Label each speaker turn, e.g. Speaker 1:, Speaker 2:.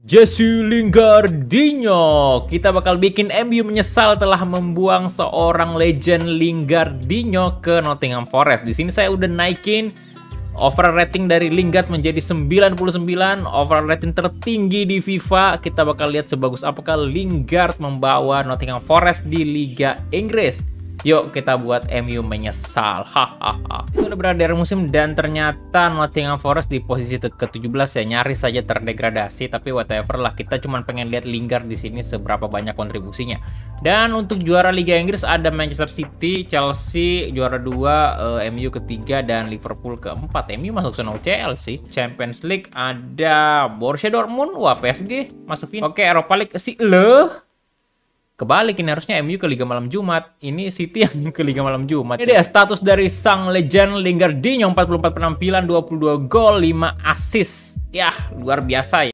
Speaker 1: Jesse Lingardinho. Kita bakal bikin MU menyesal telah membuang seorang legend Lingardinho ke Nottingham Forest. Di sini saya udah naikin overall rating dari Lingard menjadi 99, overall rating tertinggi di FIFA. Kita bakal lihat sebagus apakah Lingard membawa Nottingham Forest di Liga Inggris. Yuk kita buat MU menyesal. Hahaha. Itu udah berada di musim dan ternyata Nottingham Forest di posisi ke-17 ya, nyaris saja terdegradasi, tapi whatever lah, kita cuma pengen lihat Lingard di sini seberapa banyak kontribusinya. Dan untuk juara Liga Inggris ada Manchester City, Chelsea juara 2, MU ketiga dan Liverpool keempat. MU masuk zona UCL sih. Champions League ada Borussia Dortmund, wah PSG masuk final. Oke, Eropa League si kebalik, ini harusnya MU ke Liga Malam Jumat. Ini City yang ke Liga Malam Jumat. Ini dia status dari sang legend Lingardinho, 44 penampilan, 22 gol, 5 assist. Yah, luar biasa ya.